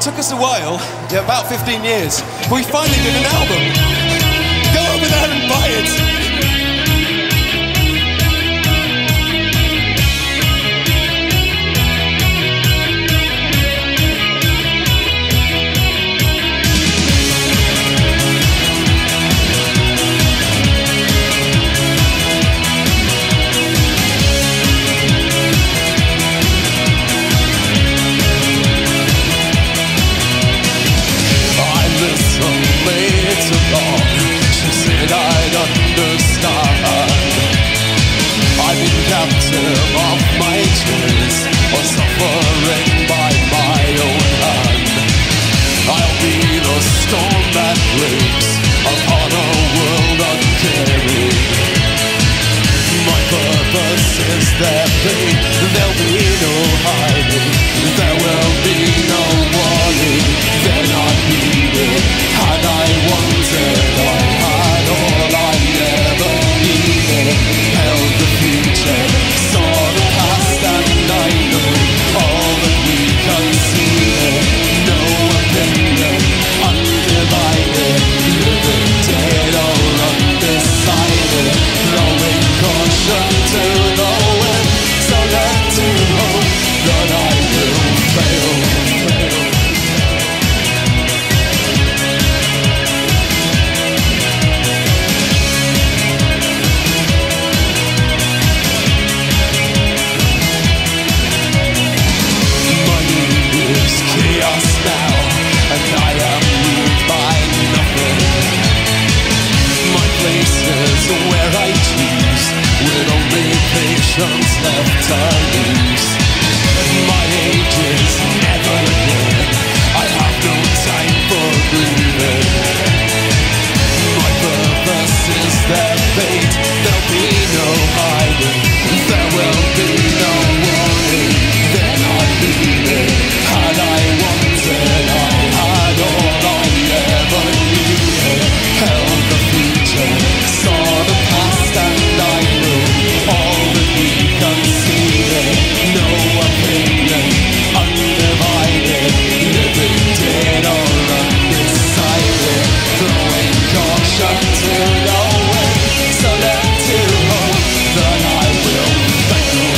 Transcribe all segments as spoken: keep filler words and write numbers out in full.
took us a while, yeah, about fifteen years, but we finally did an album. Go over there and buy it. She said I'd understand. I've been captive of my choice, or suffering by my own hand. I'll be the storm that breaks upon a world uncaring. My purpose is their fate. There'll be no hiding. There will be no warning. They're not needed. Had I wanted, I had all I ever needed. Held the future, saw the past, and I know all that we conceded. No opinion, undivided, living dead or undecided. Throwing caution to the wind, so learn to hope that I will fail. fail. Chaos now, and I am moved by nothing. My place is where I choose, with only patience left to lose. My age is never again. I have no time for grieving. My purpose is their fate. There'll be no hiding. There will be no warning. They're not needed. Had I wanted, I had all I ever needed. Held the future, saw the past, and I knew all that we conceded. No opinion, undivided, living dead or undecided. Throwing caution to the wind, so learn to hope that I will fail.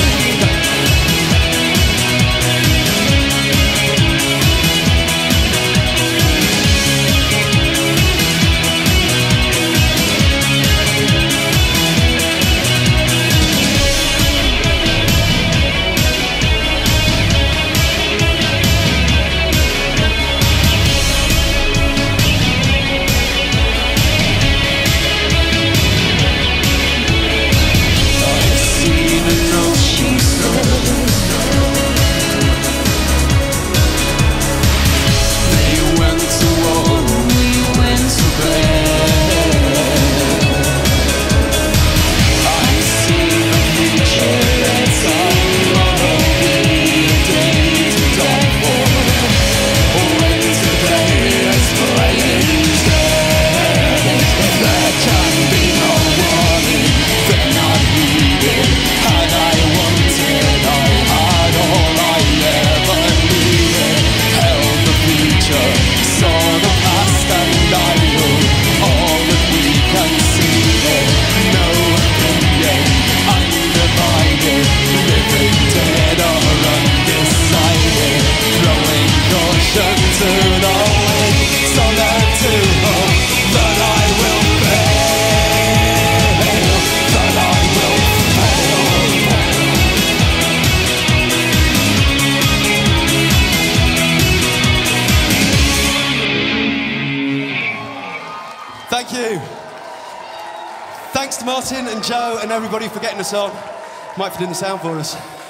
Thank you. Thanks to Martin and Joe and everybody for getting us on. Mike for doing the sound for us.